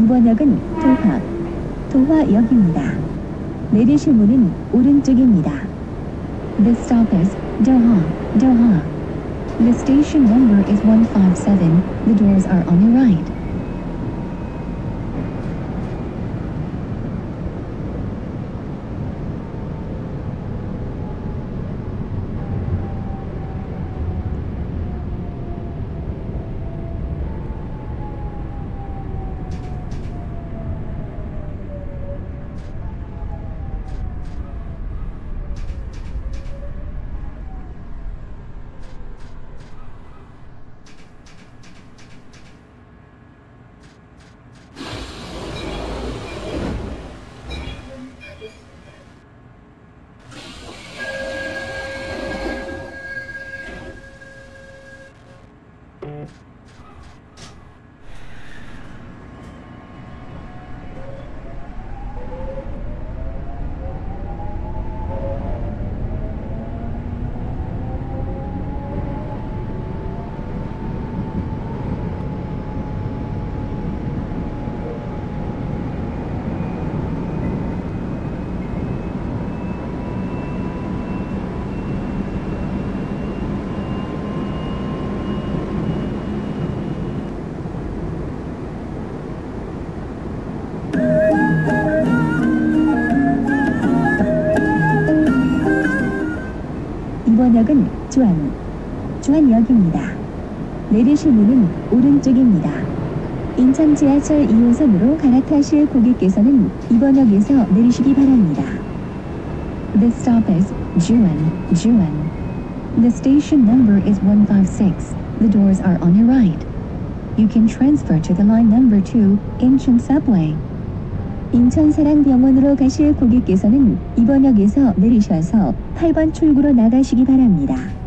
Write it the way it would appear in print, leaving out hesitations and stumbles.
이번 역은 도화역입니다. 내리실 문은 오른쪽입니다. This stop is Doha. The station number is 157. The doors are on your right. 이번 역은 주안역입니다. 내리실 문은 오른쪽입니다. 인천 지하철 2호선으로 갈아타실 고객께서는 이번 역에서 내리시기 바랍니다. This stop is Juan. The station number is 156. The doors are on your right. You can transfer to the line number 2, Incheon Subway. 인천사랑병원으로 가실 고객께서는 이번 역에서 내리셔서 8번 출구로 나가시기 바랍니다.